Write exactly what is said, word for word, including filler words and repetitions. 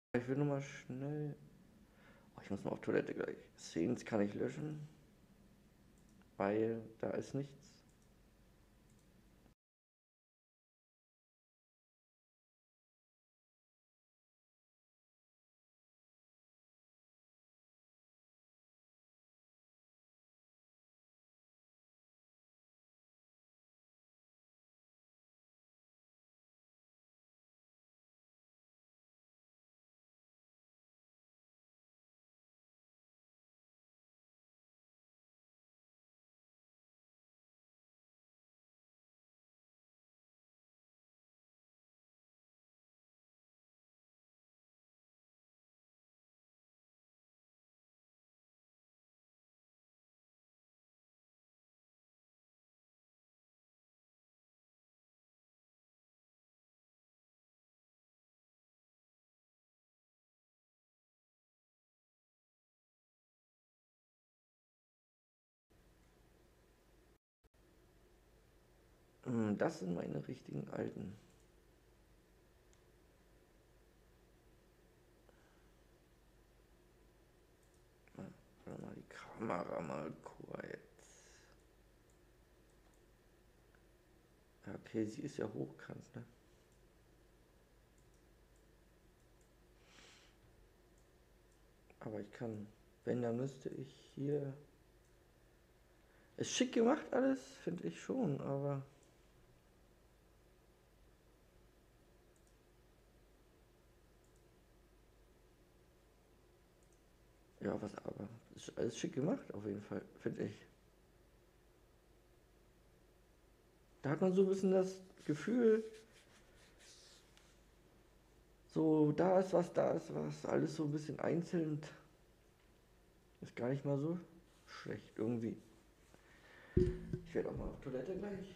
Ich will nur mal schnell. Oh, ich muss mal auf Toilette gleich. Scenes kann ich löschen, weil da ist nichts. Hm, Das sind meine richtigen alten. Warte mal, die Kamera mal kurz. Ja, okay, sie ist ja hochkant, ne? Aber ich kann, wenn, dann müsste ich hier. Ist schick gemacht alles, finde ich schon, aber. Ja, was aber. Ist alles schick gemacht, auf jeden Fall, finde ich. Da hat man so ein bisschen das Gefühl, so da ist was, da ist was, alles so ein bisschen einzeln. Ist gar nicht mal so schlecht irgendwie. Ich werde auch mal auf Toilette gleich.